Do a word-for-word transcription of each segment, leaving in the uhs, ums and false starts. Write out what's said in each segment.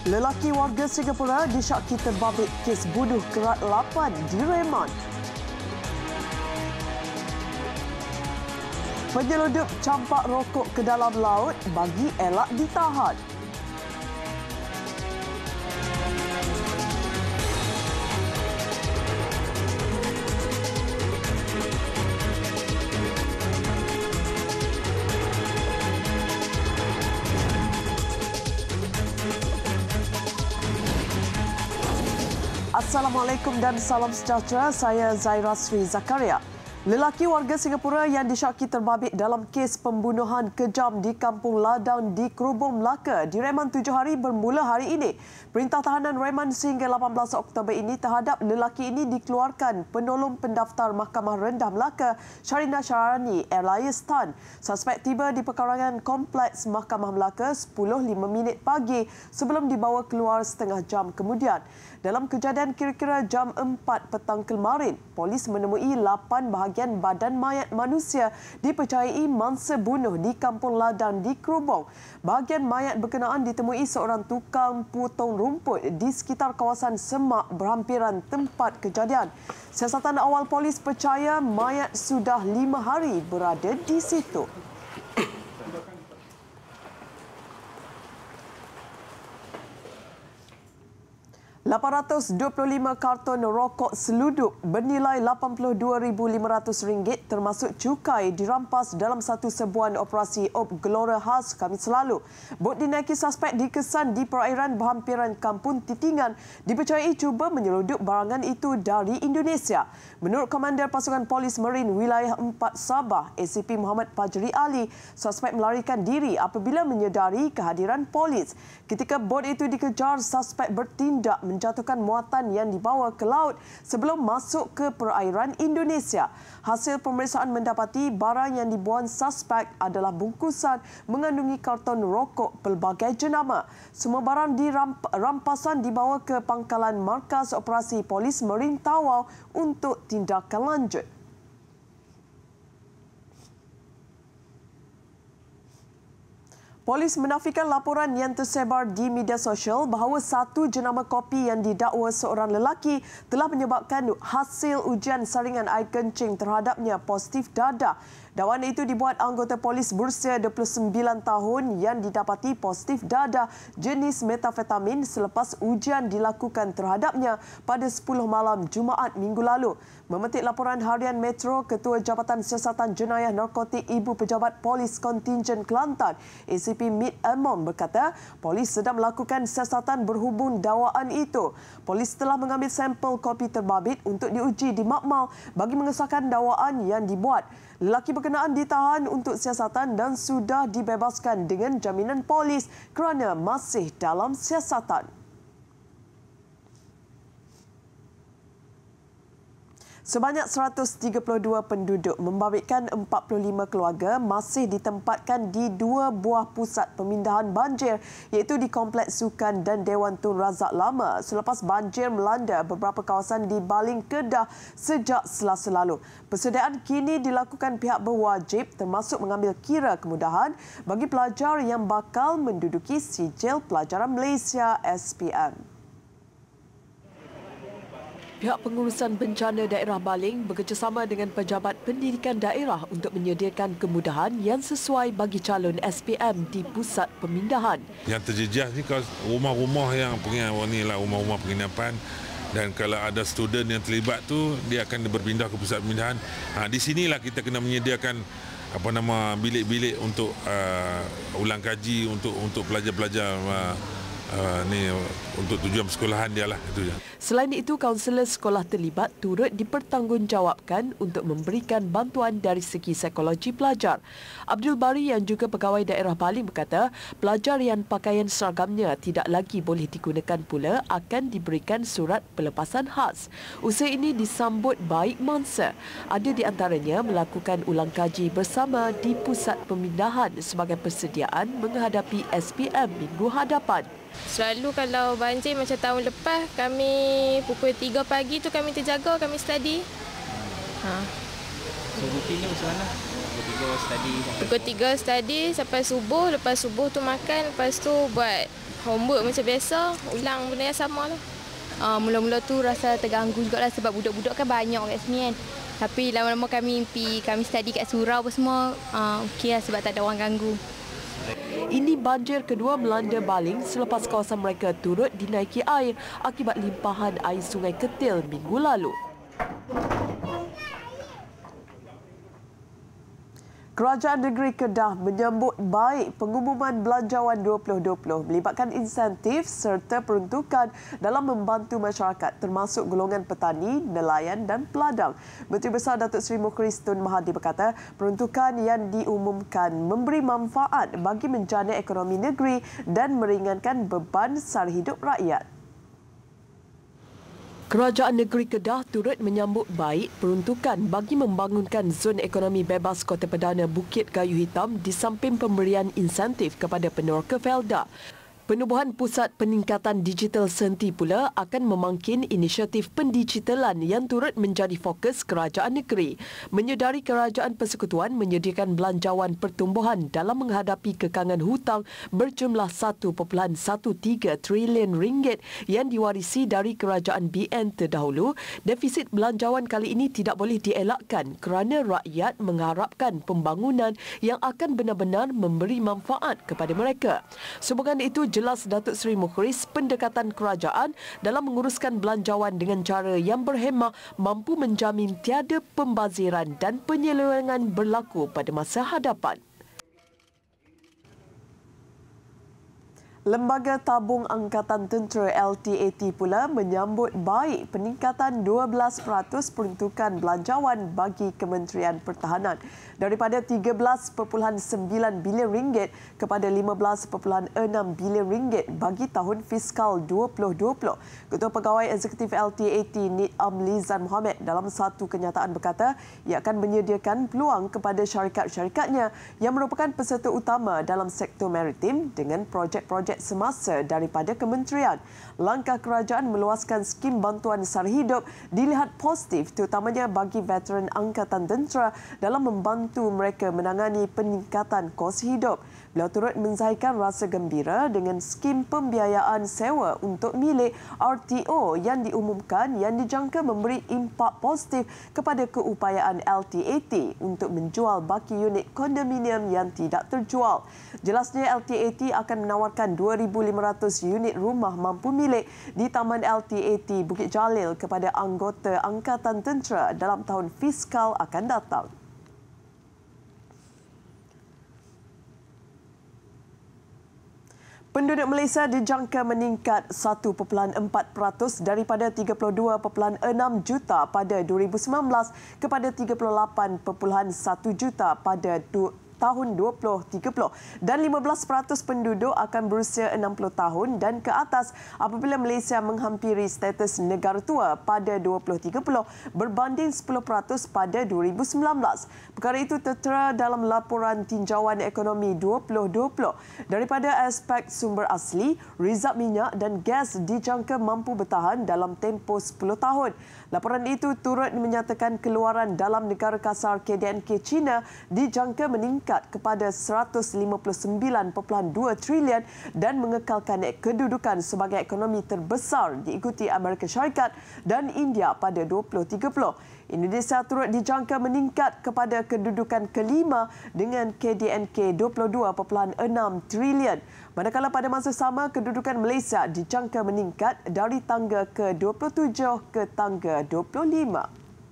Lelaki warga Singapura disyaki terbabit kes bunuh kerat lapan di Reman. Penyeludup campak rokok ke dalam laut bagi elak ditahan. Assalamualaikum dan salam sejahtera. Saya Zaira Sri Zakaria. Lelaki warga Singapura yang disyaki terbabit dalam kes pembunuhan kejam di Kampung Ladang di Kerubung, Melaka direman tujuh hari bermula hari ini. Perintah tahanan reman sehingga lapan belas Oktober ini terhadap lelaki ini dikeluarkan penolong pendaftar Mahkamah Rendah Melaka Syarina Syarani Elias Tan. Suspek tiba di perkarangan Kompleks Mahkamah Melaka sepuluh lima minit pagi sebelum dibawa keluar setengah jam kemudian. Dalam kejadian kira-kira jam empat petang kemarin, polis menemui lapan bahagian badan mayat manusia dipercayai mangsa bunuh di Kampung Ladang di Kerubung. Bahagian mayat berkenaan ditemui seorang tukang potong rumput di sekitar kawasan semak berhampiran tempat kejadian. Siasatan awal polis percaya mayat sudah lima hari berada di situ. lapan ratus dua puluh lima karton rokok seludup bernilai lapan puluh dua ribu lima ratus ringgit termasuk cukai dirampas dalam satu serbuan operasi Op Gelora khas Khamis lalu. Bot dinaiki suspek dikesan di perairan berhampiran Kampung Titingan dipercayai cuba menyeludup barangan itu dari Indonesia. Menurut Komander Pasukan Polis Marin Wilayah empat Sabah, A C P Muhammad Fajri Ali, suspek melarikan diri apabila menyedari kehadiran polis. Ketika bot itu dikejar, suspek bertindak menjatuhkan muatan yang dibawa ke laut sebelum masuk ke perairan Indonesia. Hasil pemeriksaan mendapati barang yang dibuang suspek adalah bungkusan mengandungi karton rokok pelbagai jenama. Semua barang di rampasan dibawa ke pangkalan Markas Operasi Polis Marin Tawau untuk tindakan lanjut. Polis menafikan laporan yang tersebar di media sosial bahawa satu jenama kopi yang didakwa seorang lelaki telah menyebabkan hasil ujian saringan air kencing terhadapnya positif dadah. Dakwaan itu dibuat anggota polis berusia dua puluh sembilan tahun yang didapati positif dadah jenis metafetamin selepas ujian dilakukan terhadapnya pada sepuluh malam Jumaat minggu lalu. Memetik laporan harian Metro, Ketua Jabatan Siasatan Jenayah Narkotik Ibu Pejabat Polis Kontingen Kelantan, A C P Mit Amon berkata, polis sedang melakukan siasatan berhubung dakwaan itu. Polis telah mengambil sampel kopi terbabit untuk diuji di makmal bagi mengesahkan dakwaan yang dibuat. Lelaki berkenaan ditahan untuk siasatan dan sudah dibebaskan dengan jaminan polis kerana masih dalam siasatan. Sebanyak seratus tiga puluh dua penduduk membabitkan empat puluh lima keluarga masih ditempatkan di dua buah pusat pemindahan banjir iaitu di Kompleks Sukan dan Dewan Tun Razak Lama selepas banjir melanda beberapa kawasan di Baling Kedah sejak Selasa lalu. Persediaan kini dilakukan pihak berwajib termasuk mengambil kira kemudahan bagi pelajar yang bakal menduduki sijil pelajaran Malaysia S P M. Pihak pengurusan bencana daerah Baling bekerjasama dengan pejabat pendidikan daerah untuk menyediakan kemudahan yang sesuai bagi calon S P M di pusat pemindahan. Yang terjejas ni rumah-rumah yang ni lah rumah-rumah penginapan, dan kalau ada student yang terlibat tu dia akan berpindah ke pusat pemindahan. Ha, di sinilah kita kena menyediakan apa nama bilik-bilik untuk uh, ulang kaji untuk untuk pelajar-pelajar uh, Uh, ni untuk tujuan persekolahan dia lah itu je. Selain itu, kaunselor sekolah terlibat turut dipertanggungjawabkan untuk memberikan bantuan dari segi psikologi pelajar. Abdul Bari yang juga pegawai daerah Baling berkata, pelajar yang pakaian seragamnya tidak lagi boleh digunakan pula akan diberikan surat pelepasan khas. Usaha ini disambut baik mangsa. Ada di antaranya melakukan ulang kaji bersama di pusat pemindahan sebagai persediaan menghadapi S P M minggu hadapan. Selalu kalau banjir macam tahun lepas, kami pukul tiga pagi tu kami terjaga, kami study. Ha. So rutinnya macam mana? pukul study sampai Pukul tiga study sampai subuh. Lepas subuh tu makan. Lepas tu buat homework macam biasa. Ulang benda yang sama lah. Uh, mula-mula tu rasa terganggu juga lah sebab budak-budak kan banyak kat sini kan. Tapi lama-lama kami mimpi, kami study kat surau apa semua. Uh, Okey lah sebab tak ada orang ganggu. Ini banjir kedua melanda Baling selepas kawasan mereka turut dinaiki air akibat limpahan air Sungai Ketil minggu lalu. Kerajaan Negeri Kedah menyambut baik pengumuman Belanjawan dua ribu dua puluh melibatkan insentif serta peruntukan dalam membantu masyarakat termasuk golongan petani, nelayan dan peladang. Menteri Besar Datuk Seri Mukhriz Tun Mahathir berkata peruntukan yang diumumkan memberi manfaat bagi menjana ekonomi negeri dan meringankan beban sara hidup rakyat. Kerajaan Negeri Kedah turut menyambut baik peruntukan bagi membangunkan zon ekonomi bebas Kota Perdana Bukit Kayu Hitam di samping pemberian insentif kepada peneroka Felda. Penubuhan Pusat Peningkatan Digital Senti pula akan memangkin inisiatif pendigitalan yang turut menjadi fokus kerajaan negeri. Menyedari Kerajaan Persekutuan menyediakan belanjawan pertumbuhan dalam menghadapi kekangan hutang berjumlah satu perpuluhan tiga belas trilion ringgit yang diwarisi dari kerajaan B N terdahulu, defisit belanjawan kali ini tidak boleh dielakkan kerana rakyat mengharapkan pembangunan yang akan benar-benar memberi manfaat kepada mereka. Sehubungan itu, jelas Datuk Seri Mukhriz pendekatan kerajaan dalam menguruskan belanjawan dengan cara yang berhemah mampu menjamin tiada pembaziran dan penyelewengan berlaku pada masa hadapan. Lembaga Tabung Angkatan Tentera L T A T pula menyambut baik peningkatan dua belas peratus peruntukan belanjawan bagi Kementerian Pertahanan daripada tiga belas perpuluhan sembilan bilion ringgit kepada lima belas perpuluhan enam bilion ringgit bagi tahun fiskal dua ribu dua puluh. Ketua Pegawai Eksekutif L T A T Nid Amlizan Mohamed dalam satu kenyataan berkata ia akan menyediakan peluang kepada syarikat-syarikatnya yang merupakan peserta utama dalam sektor maritim dengan projek-projek semasa daripada kementerian. Langkah kerajaan meluaskan skim bantuan sara hidup dilihat positif terutamanya bagi veteran Angkatan Tentera dalam membantu mereka menangani peningkatan kos hidup. Beliau turut menzahirkan rasa gembira dengan skim pembiayaan sewa untuk milik R T O yang diumumkan yang dijangka memberi impak positif kepada keupayaan L T A T untuk menjual baki unit kondominium yang tidak terjual. Jelasnya L T A T akan menawarkan dua ribu lima ratus unit rumah mampu milik di Taman L T A T Bukit Jalil kepada anggota Angkatan Tentera dalam tahun fiskal akan datang. Penduduk Malaysia dijangka meningkat satu perpuluhan empat peratus daripada tiga puluh dua perpuluhan enam juta pada dua ribu sembilan belas kepada tiga puluh lapan perpuluhan satu juta pada tahun dua ribu tiga puluh dan lima belas peratus penduduk akan berusia enam puluh tahun dan ke atas apabila Malaysia menghampiri status negara tua pada dua ribu tiga puluh berbanding sepuluh peratus pada dua ribu sembilan belas. Perkara itu tertera dalam laporan tinjauan ekonomi dua ribu dua puluh. Daripada aspek sumber asli, rizab minyak dan gas dijangka mampu bertahan dalam tempoh sepuluh tahun. Laporan itu turut menyatakan keluaran dalam negara kasar K D N K China dijangka meningkat kepada seratus lima puluh sembilan perpuluhan dua trilion dan mengekalkan kedudukan sebagai ekonomi terbesar diikuti Amerika Syarikat dan India pada dua ribu tiga puluh. Indonesia turut dijangka meningkat kepada kedudukan kelima dengan K D N K dua puluh dua perpuluhan enam trilion. Manakala pada masa sama kedudukan Malaysia dijangka meningkat dari tangga ke dua puluh tujuh ke tangga dua puluh lima.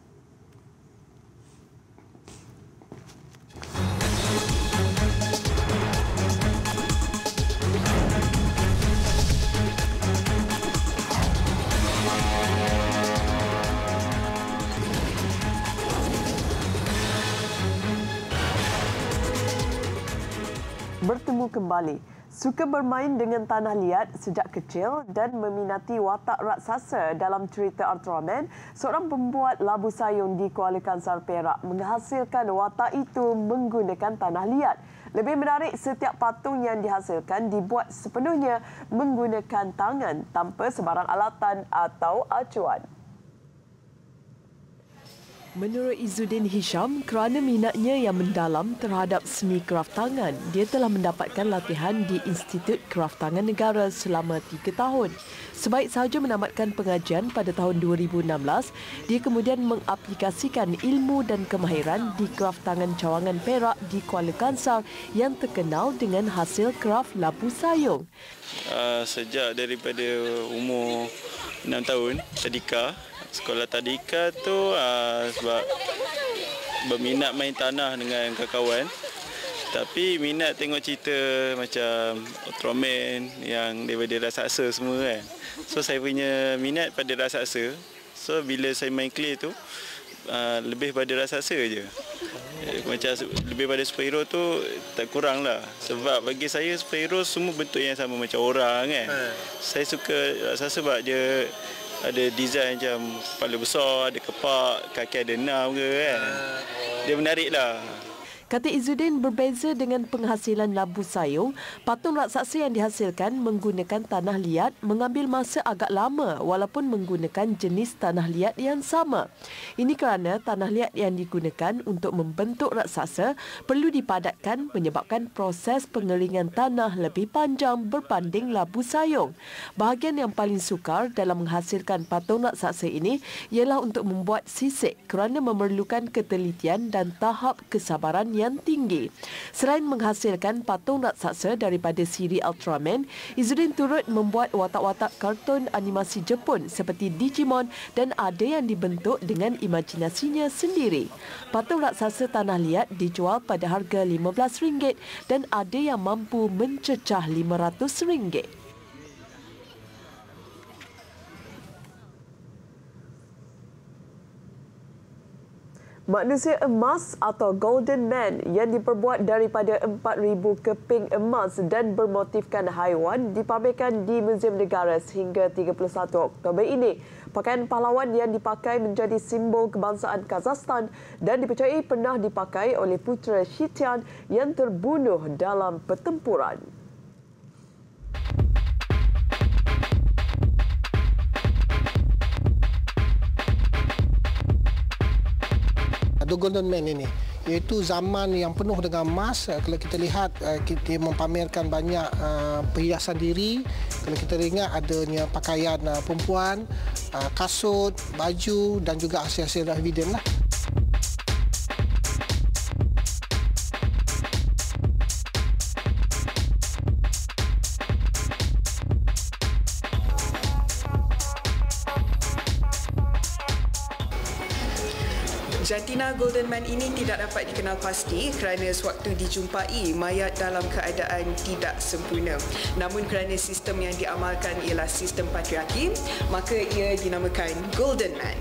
Bertemu kembali. Suka bermain dengan tanah liat sejak kecil dan meminati watak raksasa dalam cerita Ultraman, seorang pembuat labu sayung di Kuala Kangsar Perak menghasilkan watak itu menggunakan tanah liat. Lebih menarik, setiap patung yang dihasilkan dibuat sepenuhnya menggunakan tangan tanpa sebarang alatan atau acuan. Menurut Izzuddin Hisham, kerana minatnya yang mendalam terhadap seni kraft tangan, dia telah mendapatkan latihan di Institut Kraft Tangan Negara selama tiga tahun. Sebaik sahaja menamatkan pengajian pada tahun dua ribu enam belas, dia kemudian mengaplikasikan ilmu dan kemahiran di kraft tangan cawangan Perak di Kuala Kangsar yang terkenal dengan hasil kraft labu sayung. Uh, sejak daripada umur enam tahun, tadika. Sekolah tadika tu uh, sebab berminat main tanah dengan kawan-kawan. Tapi minat tengok cerita macam Ultraman yang daripada raksasa semua kan. So saya punya minat pada raksasa. So bila saya main clay tu uh, lebih pada raksasa je. Macam lebih pada superhero tu tak kurang lah. Sebab bagi saya superhero semua bentuk yang sama macam orang kan. Saya suka raksasa sebab dia ada design macam kepala besar, ada kepak, kaki ada enam ke kan. Dia menarik lah. Kata Izzuddin, berbeza dengan penghasilan labu sayung, patung raksasa yang dihasilkan menggunakan tanah liat mengambil masa agak lama walaupun menggunakan jenis tanah liat yang sama. Ini kerana tanah liat yang digunakan untuk membentuk raksasa perlu dipadatkan menyebabkan proses pengeringan tanah lebih panjang berbanding labu sayung. Bahagian yang paling sukar dalam menghasilkan patung raksasa ini ialah untuk membuat sisik kerana memerlukan ketelitian dan tahap kesabaran yang tinggi. Selain menghasilkan patung raksasa daripada siri Ultraman, Izzuddin turut membuat watak-watak kartun animasi Jepun seperti Digimon dan ada yang dibentuk dengan imajinasinya sendiri. Patung raksasa tanah liat dijual pada harga lima belas ringgit dan ada yang mampu mencecah lima ratus ringgit. Manusia emas atau Golden Man yang diperbuat daripada empat ribu keping emas dan bermotifkan haiwan dipamerkan di Muzium Negara sehingga tiga puluh satu Oktober ini. Pakaian pahlawan yang dipakai menjadi simbol kebangsaan Kazakhstan dan dipercayai pernah dipakai oleh putera Shitian yang terbunuh dalam pertempuran. The Golden Man ini, iaitu zaman yang penuh dengan emas. Kalau kita lihat, kita mempamerkan banyak perhiasan diri. Kalau kita ingat adanya pakaian perempuan, kasut, baju dan juga hasil-hasil evidence lah. Jantina Golden Man ini tidak dapat dikenal pasti kerana sewaktu dijumpai mayat dalam keadaan tidak sempurna. Namun kerana sistem yang diamalkan ialah sistem patriarki, maka ia dinamakan Golden Man.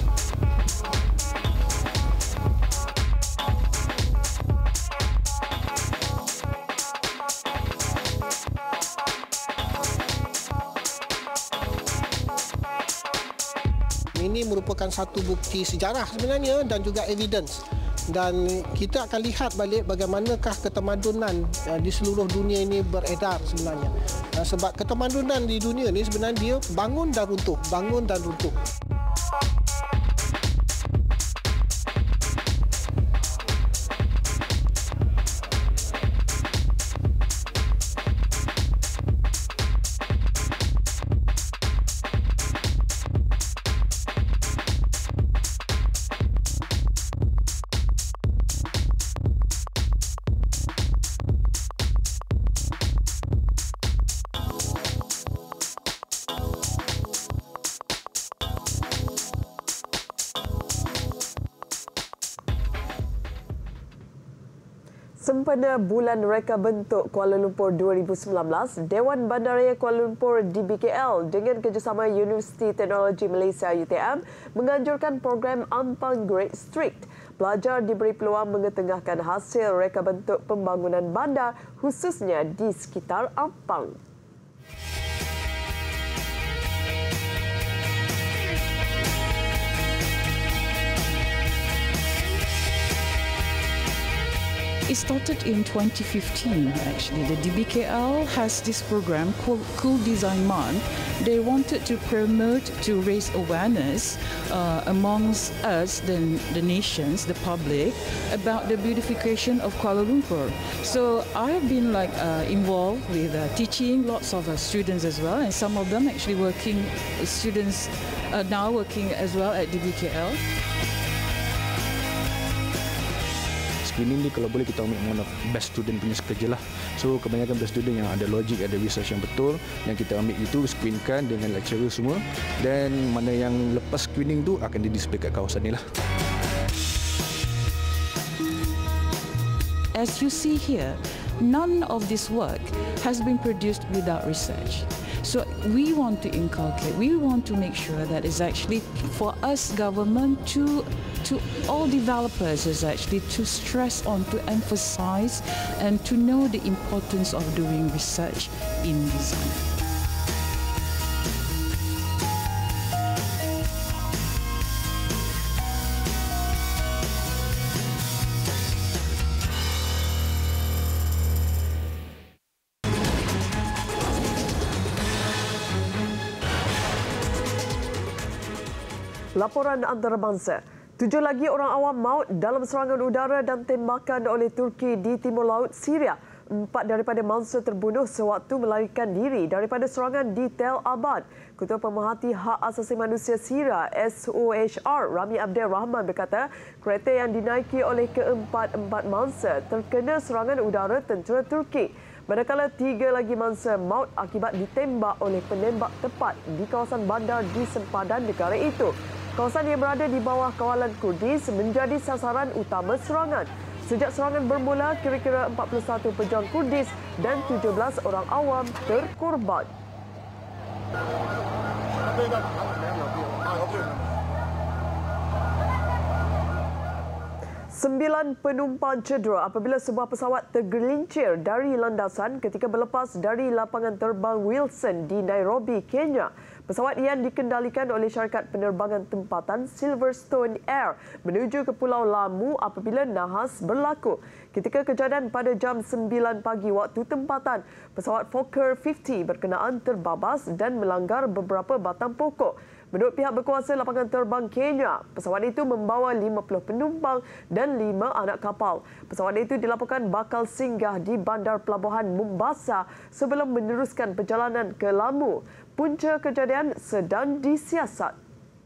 Ini merupakan satu bukti sejarah sebenarnya dan juga evidence. Dan kita akan lihat balik bagaimanakah ketamadunan di seluruh dunia ini beredar sebenarnya. Sebab ketamadunan di dunia ini sebenarnya dia bangun dan runtuh, bangun dan runtuh. Sempena Bulan Reka Bentuk Kuala Lumpur dua ribu sembilan belas, Dewan Bandaraya Kuala Lumpur D B K L dengan kerjasama Universiti Teknologi Malaysia U T M menganjurkan program Ampang Grade Strict. Pelajar diberi peluang mengetengahkan hasil reka bentuk pembangunan bandar khususnya di sekitar Ampang. It started in twenty fifteen, actually. The D B K L has this program called Cool Design Month. They wanted to promote, to raise awareness uh, amongst us, the, the nations, the public, about the beautification of Kuala Lumpur. So I've been like uh, involved with uh, teaching lots of uh, students as well, and some of them actually working, students are now working as well at D B K L. Screening ni kalau boleh kita ambil one of best student punya kerja lah. So kebanyakan best student yang ada logik, ada research yang betul, yang kita ambil itu screenkan dengan lecturer semua, dan mana yang lepas screening tu akan di-display kat kawasan ni lah. As you see here, none of this work has been produced without research. So we want to inculcate, we want to make sure that it's actually for us government to, to all developers is actually to stress on, to emphasize and to know the importance of doing research in design. Laporan antarabangsa. Tujuh lagi orang awam maut dalam serangan udara dan tembakan oleh Turki di timur laut Syria. Empat daripada mangsa terbunuh sewaktu melarikan diri daripada serangan di Tel Abad. Ketua Pemerhati Hak Asasi Manusia Syria S O H R Rami Abdel Rahman berkata kereta yang dinaiki oleh keempat-empat mangsa terkena serangan udara tentera Turki. Manakala tiga lagi mangsa maut akibat ditembak oleh penembak tepat di kawasan bandar di sempadan negara itu. Kawasan yang berada di bawah kawalan Kurdis menjadi sasaran utama serangan. Sejak serangan bermula, kira-kira empat puluh satu pejuang Kurdis dan tujuh belas orang awam terkorban. Sembilan penumpang cedera apabila sebuah pesawat tergelincir dari landasan ketika berlepas dari lapangan terbang Wilson di Nairobi, Kenya. Pesawat yang dikendalikan oleh syarikat penerbangan tempatan Silverstone Air menuju ke Pulau Lamu apabila nahas berlaku. Ketika kejadian pada jam sembilan pagi waktu tempatan, pesawat Fokker lima puluh berkenaan terbabas dan melanggar beberapa batang pokok. Menurut pihak berkuasa lapangan terbang Kenya, pesawat itu membawa lima puluh penumpang dan lima anak kapal. Pesawat itu dilaporkan bakal singgah di bandar pelabuhan Mombasa sebelum meneruskan perjalanan ke Lamu. Punca kejadian sedang disiasat.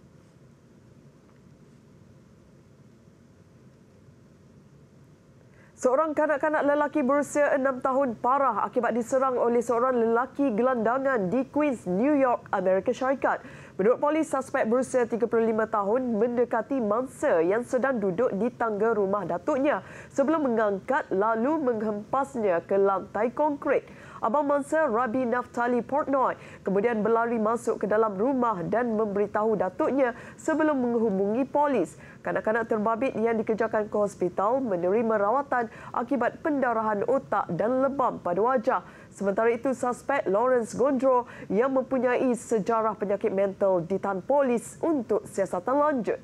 Seorang kanak-kanak lelaki berusia enam tahun parah akibat diserang oleh seorang lelaki gelandangan di Queens, New York, Amerika Syarikat. Menurut polis, suspek berusia tiga puluh lima tahun mendekati mangsa yang sedang duduk di tangga rumah datuknya sebelum mengangkat lalu menghempasnya ke lantai konkrit. Abang mangsa, Rabi Naftali Portnoy, kemudian berlari masuk ke dalam rumah dan memberitahu datuknya sebelum menghubungi polis. Kanak-kanak terbabit yang dikejarkan ke hospital menerima rawatan akibat pendarahan otak dan lebam pada wajah. Sementara itu, suspek Lawrence Gondro yang mempunyai sejarah penyakit mental ditahan polis untuk siasatan lanjut.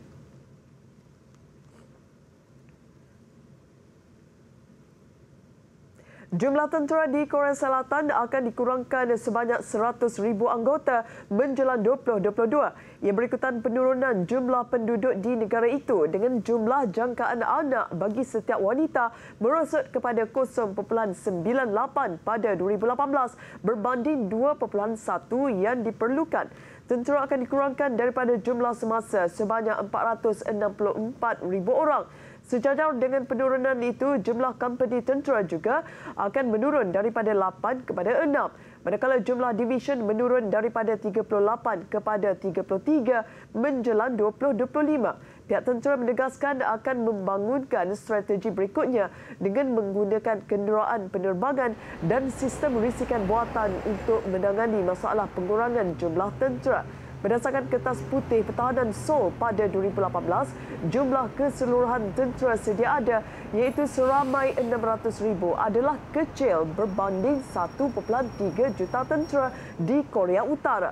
Jumlah tentera di Korea Selatan akan dikurangkan sebanyak seratus ribu anggota menjelang dua ribu dua puluh dua. Ia berikutan penurunan jumlah penduduk di negara itu dengan jumlah jangkaan anak bagi setiap wanita merosot kepada kosong perpuluhan sembilan lapan pada dua ribu lapan belas berbanding dua perpuluhan satu yang diperlukan. Tentera akan dikurangkan daripada jumlah semasa sebanyak empat ratus enam puluh empat ribu orang. Sejajar dengan penurunan itu, jumlah company tentera juga akan menurun daripada lapan kepada enam. Manakala jumlah division menurun daripada tiga puluh lapan kepada tiga puluh tiga menjelang dua ribu dua puluh lima. Pihak tentera menegaskan akan membangunkan strategi berikutnya dengan menggunakan kenderaan penerbangan dan sistem risikan buatan untuk menangani masalah pengurangan jumlah tentera. Berdasarkan Kertas Putih Pertahanan Seoul pada dua ribu lapan belas, jumlah keseluruhan tentera sedia ada iaitu seramai enam ratus ribu adalah kecil berbanding satu perpuluhan tiga juta tentera di Korea Utara.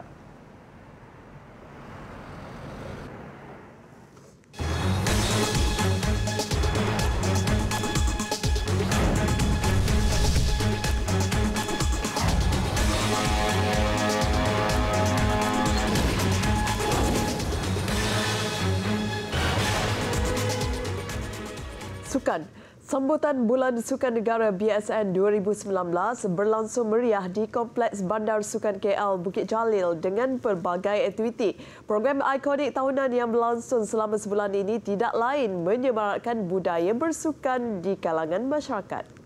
Sukan. Sambutan Bulan Sukan Negara B S N dua ribu sembilan belas berlangsung meriah di Kompleks Bandar Sukan K L Bukit Jalil dengan pelbagai aktiviti. Program ikonik tahunan yang berlangsung selama sebulan ini tidak lain menyemarakkan budaya bersukan di kalangan masyarakat.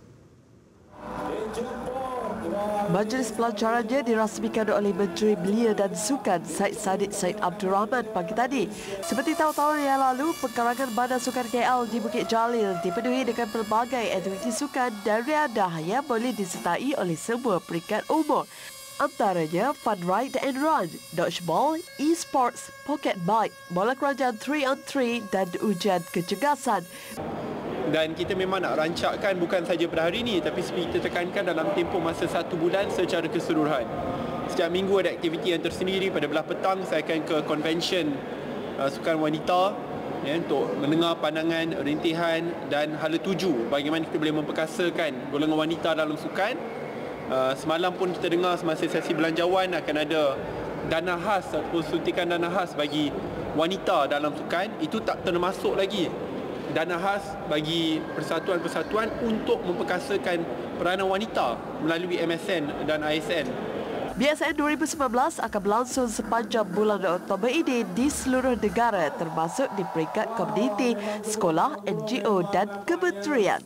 Majlis pelajarannya dirasmikan oleh Menteri Belia dan Sukan Syed Saddiq Syed Abdul Rahman pagi tadi. Seperti tahun-tahun yang lalu, pekarangan Bandar Sukan K L di Bukit Jalil dipenuhi dengan pelbagai aktiviti sukan dan riadah yang boleh disertai oleh semua peringkat umur. Antaranya Fun Ride and Run, Dodgeball, E-Sports, Pocket Bike, bola kerajaan three on three dan ujian kecergasan. Dan kita memang nak rancakkan bukan saja pada hari ini, tapi kita tekankan dalam tempoh masa satu bulan secara keseluruhan. Setiap minggu ada aktiviti yang tersendiri. Pada belah petang saya akan ke convention uh, sukan wanita ya, untuk mendengar pandangan, rintihan dan hala tuju bagaimana kita boleh memperkasakan golongan wanita dalam sukan. Uh, semalam pun kita dengar semasa sesi belanjawan akan ada dana khas ataupun suntikan dana khas bagi wanita dalam sukan. Itu tak termasuk lagi dana khas bagi persatuan-persatuan untuk memperkasakan peranan wanita melalui M S N dan A S N. B S N dua ribu sembilan belas akan berlangsung sepanjang bulan Oktober ini di seluruh negara termasuk di peringkat komuniti, sekolah, N G O dan kementerian.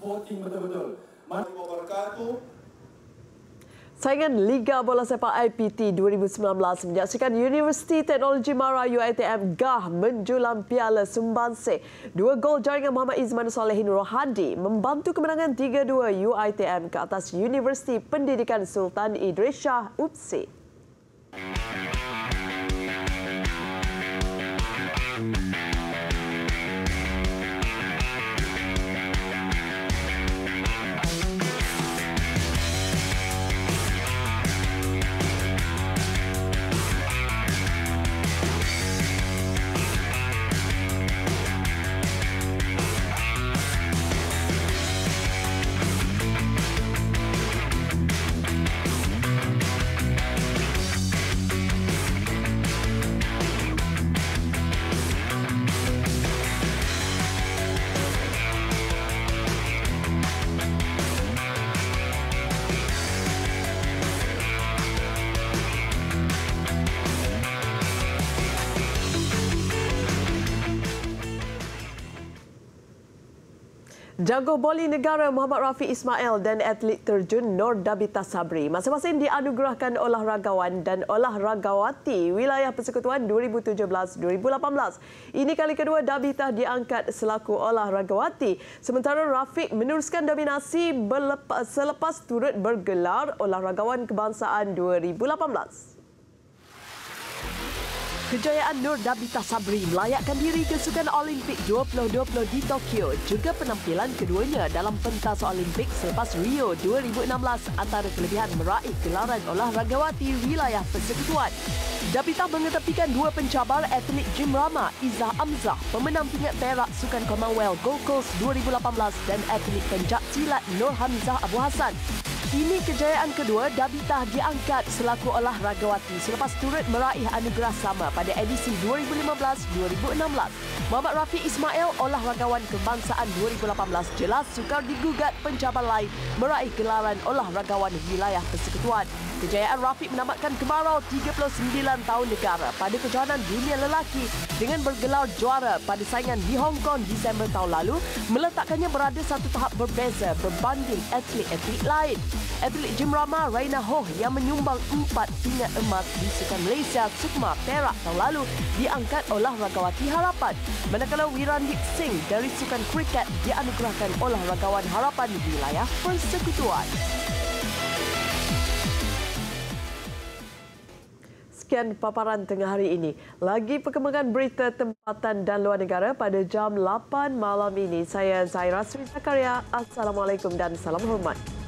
Saingan Liga Bola Sepak I P T dua ribu sembilan belas menyaksikan Universiti Teknologi Mara U I T M gah menjulang Piala Sumbangsih. Dua gol jaringan Muhammad Izman Solehin Rohadi membantu kemenangan tiga dua U I T M ke atas Universiti Pendidikan Sultan Idris Shah U P S I. Jago boli negara Muhammad Rafiq Ismail dan atlet terjun Nur Dabita Sabri masing-masing dianugerahkan olahragawan dan olahragawati wilayah persekutuan dua ribu tujuh belas dua ribu lapan belas. Ini kali kedua Dabita diangkat selaku olahragawati, sementara Rafiq meneruskan dominasi selepas turut bergelar olahragawan kebangsaan dua ribu lapan belas. Kejayaan Nur Dabita Sabri melayakkan diri ke Sukan Olimpik dua ribu dua puluh di Tokyo, juga penampilan keduanya dalam pentas Olimpik selepas Rio dua ribu enam belas antara kelebihan meraih gelaran olahragawati wilayah persekutuan. Dabita mengetepikan dua pencabar atlet Jim Rama, Izzah Amzah, pemenang pingat perak Sukan Commonwealth Gold Coast dua ribu lapan belas dan atlet pencak silat Nur Hamzah Abu Hassan. Ini kejayaan kedua Dabita diangkat selaku olahragawati selepas turut meraih anugerah sama pada edisi dua ribu lima belas dua ribu enam belas. Muhammad Rafiq Ismail, olahragawan kebangsaan dua ribu lapan belas, jelas sukar digugat pencabar lain meraih gelaran olahragawan wilayah persekutuan. Kejayaan Rafiq menamatkan kemarau tiga puluh sembilan tahun negara pada kejohanan dunia lelaki dengan bergelar juara pada saingan di Hong Kong Disember tahun lalu, meletakkannya berada satu tahap berbeza berbanding atlet-atlet lain. Atlet Jim Rama, Raina Ho yang menyumbang empat pingat emas di Sukan Malaysia Sukma Perak tahun lalu diangkat olahragawati harapan. Manakala Wirandip Singh dari Sukan Kriket dianugerahkan olahragawan harapan wilayah persekutuan. Sekian paparan tengah hari ini. Lagi perkembangan berita tempatan dan luar negara pada jam lapan malam ini. Saya Zaira Sri Zakaria. Assalamualaikum dan salam hormat.